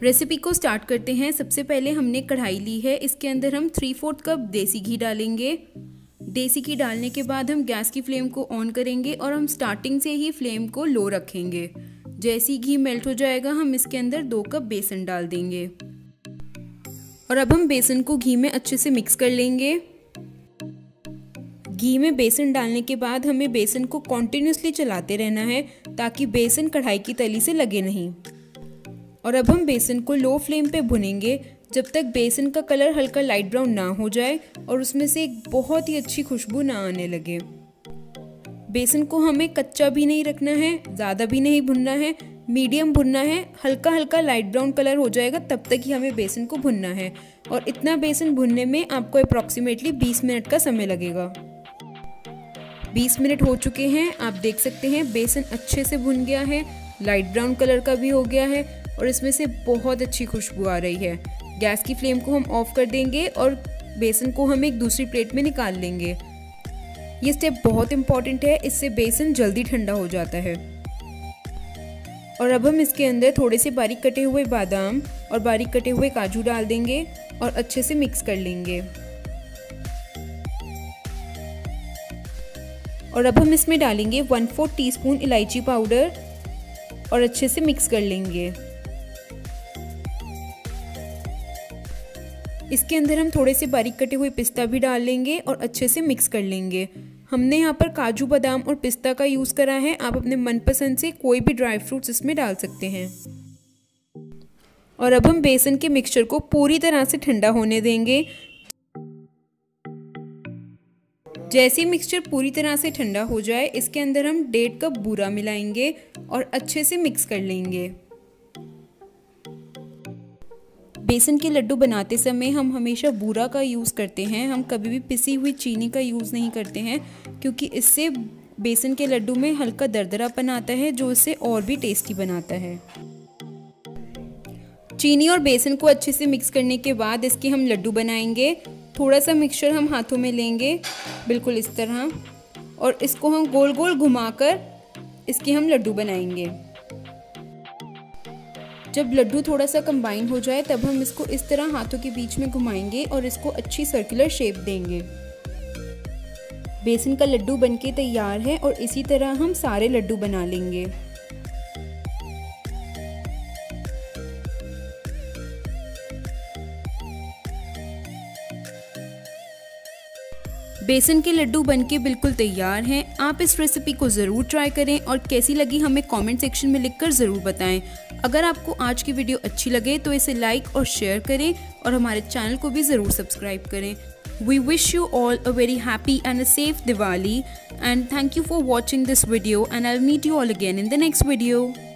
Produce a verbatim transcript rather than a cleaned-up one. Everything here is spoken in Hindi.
रेसिपी को स्टार्ट करते हैं। सबसे पहले हमने कढ़ाई ली है, इसके अंदर हम थ्री फोर्थ कप देसी घी डालेंगे। देसी घी डालने के बाद हम गैस की फ्लेम को ऑन करेंगे और हम स्टार्टिंग से ही फ्लेम को लो रखेंगे। जैसे ही घी मेल्ट हो जाएगा हम इसके अंदर दो कप बेसन डाल देंगे और अब हम बेसन को घी में अच्छे से मिक्स कर लेंगे। घी में बेसन डालने के बाद हमें बेसन को कॉन्टिन्यूसली चलाते रहना है ताकि बेसन कढ़ाई की तली से लगे नहीं। और अब हम बेसन को लो फ्लेम पे भुनेंगे जब तक बेसन का कलर हल्का लाइट ब्राउन ना हो जाए और उसमें से एक बहुत ही अच्छी खुशबू ना आने लगे। बेसन को हमें कच्चा भी नहीं रखना है, ज़्यादा भी नहीं भुनना है, मीडियम भुनना है। हल्का हल्का लाइट ब्राउन कलर हो जाएगा तब तक ही हमें बेसन को भुनना है और इतना बेसन भुनने में आपको अप्रॉक्सीमेटली बीस मिनट का समय लगेगा। बीस मिनट हो चुके हैं, आप देख सकते हैं बेसन अच्छे से भुन गया है, लाइट ब्राउन कलर का भी हो गया है और इसमें से बहुत अच्छी खुशबू आ रही है। गैस की फ्लेम को हम ऑफ कर देंगे और बेसन को हम एक दूसरी प्लेट में निकाल लेंगे। ये स्टेप बहुत इम्पॉर्टेंट है, इससे बेसन जल्दी ठंडा हो जाता है। और अब हम इसके अंदर थोड़े से बारीक कटे हुए बादाम और बारीक कटे हुए काजू डाल देंगे और अच्छे से मिक्स कर लेंगे। और अब हम इसमें डालेंगे वन फोर्थ टी स्पून इलायची पाउडर और अच्छे से मिक्स कर लेंगे। इसके अंदर हम थोड़े से बारीक कटे हुए पिस्ता भी डाल लेंगे और अच्छे से मिक्स कर लेंगे। हमने यहाँ पर काजू बादाम और पिस्ता का यूज़ करा है, आप अपने मनपसंद से कोई भी ड्राई फ्रूट्स इसमें डाल सकते हैं। और अब हम बेसन के मिक्सचर को पूरी तरह से ठंडा होने देंगे। जैसे मिक्सचर पूरी तरह से ठंडा हो जाए इसके अंदर हम डेढ़ कप बूरा मिलाएंगे और अच्छे से मिक्स कर लेंगे। बेसन के लड्डू बनाते समय हम हमेशा बूरा का यूज़ करते हैं, हम कभी भी पिसी हुई चीनी का यूज़ नहीं करते हैं क्योंकि इससे बेसन के लड्डू में हल्का दरदरापन आता है जो इसे और भी टेस्टी बनाता है। चीनी और बेसन को अच्छे से मिक्स करने के बाद इसके हम लड्डू बनाएंगे। थोड़ा सा मिक्सचर हम हाथों में लेंगे बिल्कुल इस तरह और इसको हम गोल गोल घुमाकर इसके हम लड्डू बनाएंगे। जब लड्डू थोड़ा सा कंबाइन हो जाए तब हम इसको इस तरह हाथों के बीच में घुमाएंगे और इसको अच्छी सर्कुलर शेप देंगे। बेसन का लड्डू बनके तैयार है और इसी तरह हम सारे लड्डू बना लेंगे। बेसन के लड्डू बनके बिल्कुल तैयार हैं। आप इस रेसिपी को ज़रूर ट्राई करें और कैसी लगी हमें कमेंट सेक्शन में लिखकर ज़रूर बताएं। अगर आपको आज की वीडियो अच्छी लगे तो इसे लाइक और शेयर करें और हमारे चैनल को भी ज़रूर सब्सक्राइब करें। We wish you all a very happy and a safe Diwali and thank you for watching this video and I'll meet you all again in the next video.